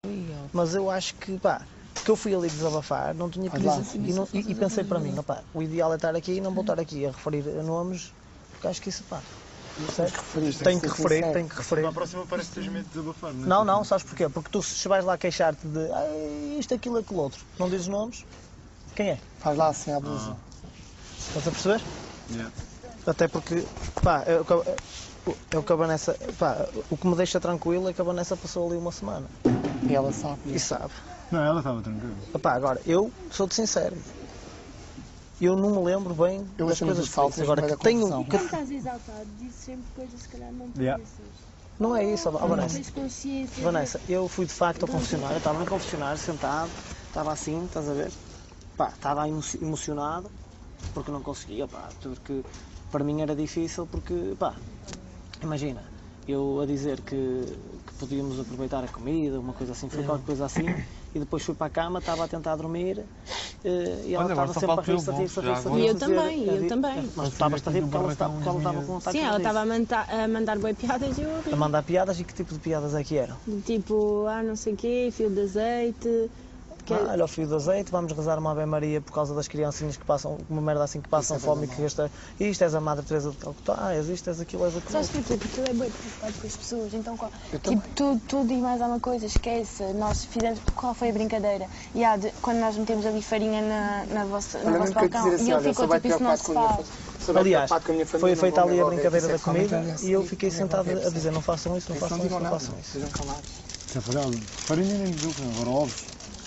Mas eu acho que, pá, porque eu fui ali desabafar, não tinha que dizer, e pensei para mim, pá, o ideal é estar aqui e não vou estar aqui a referir nomes, porque acho que isso, pá, tenho que referir. Para a próxima parece que tens medo de desabafar, não é? Não, não, sabes porquê? Porque tu se vais lá queixar-te de isto, aquilo, aquilo outro, não dizes nomes, quem é? Faz lá assim a blusa. Estás a perceber? Yeah. Até porque, pá, eu acabo nessa, pá, o que me deixa tranquilo é que a Vanessa passou ali uma semana. E ela sabe. E sabe. Não, ela estava tranquila. Epá, agora, eu sou-te sincero. Eu não me lembro bem Eu das achei-me coisas dos que fiz. saltos, Agora mas que da tenho... confusão. Que... Quando estás exaltado, dizes sempre coisas se calhar não Yeah. pensas. Não é isso, Não Vanessa. tens consciência. Vanessa, eu fui de facto ao confessionário, eu estava no confessionário, sentado, estava assim, estás a ver? Pá, estava emocionado, porque não conseguia, pá, porque para mim era difícil, porque, pá, imagina, eu a dizer que podíamos aproveitar a comida, uma coisa assim, foi qualquer coisa assim, e depois fui para a cama, estava a tentar dormir, e ela estava sempre a rir-se. E eu também. Mas estavas a rir porque ela estava com um ataque. Sim, ela estava a mandar boi piadas e eu a rir. A mandar piadas, e que tipo de piadas é que eram? Tipo, não sei o quê, fio de azeite. Olha o fio de azeite, vamos rezar uma Ave Maria por causa das criancinhas que passam, uma merda assim que passam fome e que gasta. Isto és a Madre Teresa de Calcutá, isto és aquilo, és aquilo. Sabes porquê? Porque tu é bem preocupado com as pessoas, então tipo, tudo e mais alguma coisa, esquece. Nós fizemos, qual foi a brincadeira? Quando nós metemos ali farinha no vosso balcão e ele ficou tipo, isso não se faz. Aliás, foi feita ali a brincadeira da comida e eu fiquei sentado a dizer não façam isso, não façam isso, não façam isso. Sejam calados. Farinha nem do agora ovos.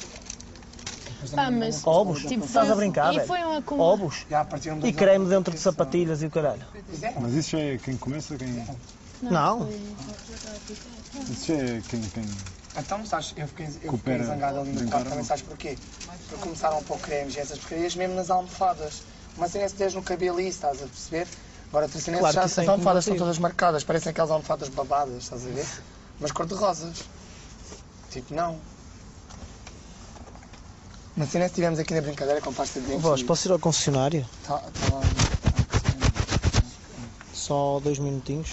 Mas, Ovos? tipo, Estás a brincar, e velho? foi um acúmulo. Ovos? E creme dentro de sapatilhas e o caralho. Mas isso já é quem começa, quem... Não. Isso já é quem... Então, sabes, eu fiquei Coopera, zangado ali no quarto também, sabes porquê? Porque começaram a pôr cremes e essas porcarias mesmo nas almofadas. Mas tem esse no cabelo isso, estás a perceber? Agora, Claro que as isso é almofadas estão incomodativo. todas marcadas, parecem aquelas almofadas babadas, estás a ver? Mas cor-de-rosas. Tipo, não. Mas se nós estivemos aqui na brincadeira com pasta de dentes... Vós, posso ir ao concessionário? Tá lá. Só 2 minutinhos.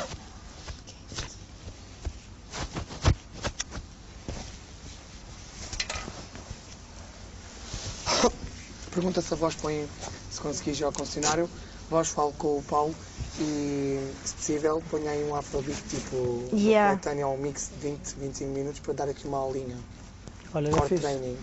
Pergunta se a voz põe, se conseguis ir ao concessionário, vós falo com o Paulo e, se possível, ponha aí um afrobeat tipo coletâneo ou um mix de 20, 25 minutos para dar aqui uma aulinha. Olha, já Core fiz. training.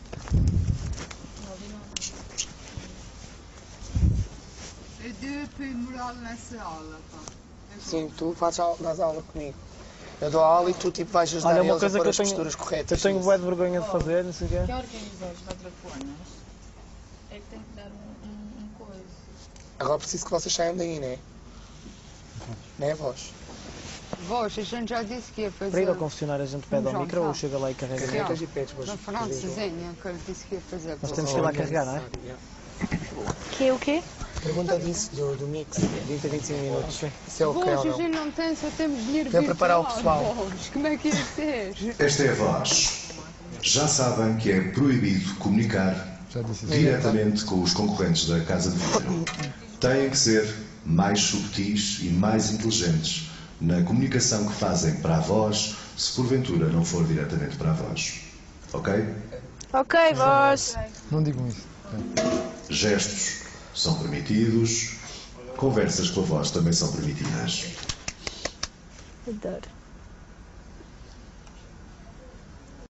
Eu dou moral nessa aula, pá. Sim, tu dás aula comigo. Eu dou aula e tu tipo vais ajudar Olha, uma eles a coisa pôr que eu as tenho, costuras corretas. eu tenho bué de vergonha de fazer, não sei o quê. Que organizas matrafonas é que tem que dar um coisa. Agora preciso que vocês saiam daí, né? Né, vós? Vós, a gente já disse que ia fazer. Para ir ao confessionário a gente pede ao micro ou chega lá e carrega? Carregas e pedes, vós. Não foram sozinha, que ele disse que ia fazer. Nós temos que ir lá carregar, não é? O quê? Pergunta disso, do mix, 20 a 25 minutos. Se é o que Vós, é ou a não. gente não tem, só temos dinheiro Para preparar o virtual, pessoal. vós. Como é que ia ser? Esta é a voz. Já sabem que é proibido comunicar diretamente com os concorrentes da Casa de Vidro. Têm que ser mais subtis e mais inteligentes na comunicação que fazem para a voz, se porventura não for diretamente para a voz. Ok? Ok, vós. Não digam isso. Gestos são permitidos, conversas com a voz também são permitidas. Adoro.